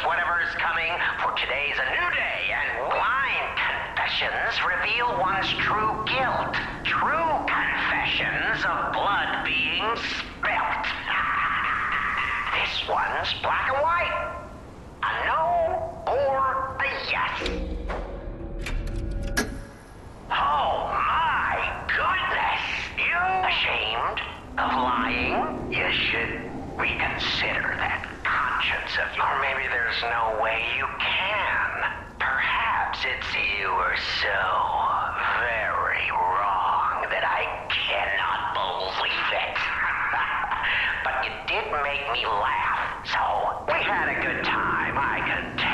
whatever is coming, for today's a new day, and blind confessions reveal one's true guilt. True confessions of blood being spilt. This one's black and white. A no or a yes. Oh my goodness! You ashamed of lying? You should reconsider that conscience of yours. Or maybe there's no way you can. Perhaps it's you are so very wrong that I cannot believe it. But you did make me laugh, so we had a good time, I can tell.